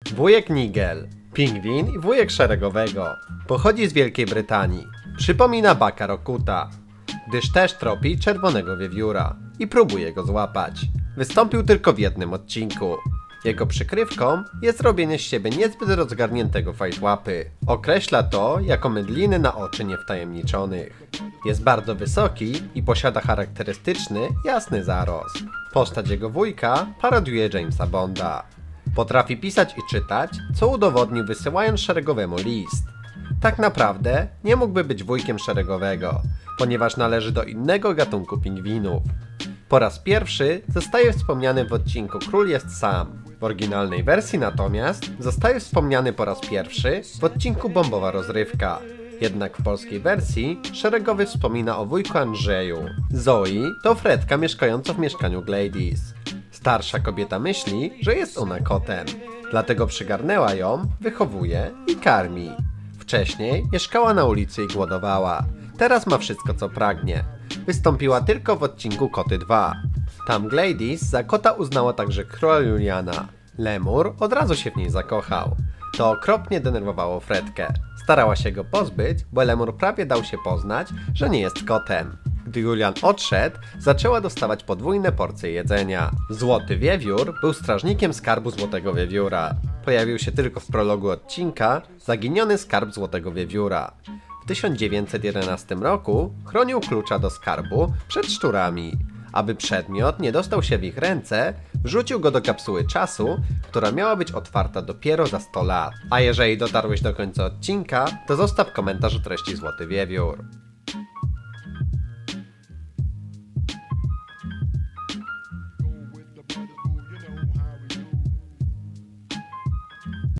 Wujek Nigel, pingwin i wujek szeregowego. Pochodzi z Wielkiej Brytanii. Przypomina Bucka Rockuta, gdyż też tropi czerwonego wiewióra i próbuje go złapać. Wystąpił tylko w jednym odcinku. Jego przykrywką jest robienie z siebie niezbyt rozgarniętego fajtłapy. Określa to jako mydliny na oczy niewtajemniczonych. Jest bardzo wysoki i posiada charakterystyczny, jasny zarost. Postać jego wujka parodiuje Jamesa Bonda. Potrafi pisać i czytać, co udowodnił wysyłając szeregowemu list. Tak naprawdę nie mógłby być wujkiem szeregowego, ponieważ należy do innego gatunku pingwinów. Po raz pierwszy zostaje wspomniany w odcinku Król jest sam. W oryginalnej wersji natomiast zostaje wspomniany po raz pierwszy w odcinku Bombowa rozrywka. Jednak w polskiej wersji szeregowy wspomina o wujku Andrzeju. Zoe to Fredka mieszkająca w mieszkaniu Gladys. Starsza kobieta myśli, że jest ona kotem. Dlatego przygarnęła ją, wychowuje i karmi. Wcześniej mieszkała na ulicy i głodowała. Teraz ma wszystko, co pragnie. Wystąpiła tylko w odcinku Koty 2. Tam Gladys za kota uznała także króla Juliana. Lemur od razu się w niej zakochał. To okropnie denerwowało Fredkę. Starała się go pozbyć, bo Lemur prawie dał się poznać, że nie jest kotem. Gdy Julian odszedł, zaczęła dostawać podwójne porcje jedzenia. Złoty wiewiór był strażnikiem skarbu Złotego Wiewióra. Pojawił się tylko w prologu odcinka Zaginiony skarb Złotego Wiewióra. W 1911 roku chronił klucza do skarbu przed szczurami. Aby przedmiot nie dostał się w ich ręce, wrzucił go do kapsuły czasu, która miała być otwarta dopiero za 100 lat. A jeżeli dotarłeś do końca odcinka, to zostaw komentarz o treści Złoty Wiewiór.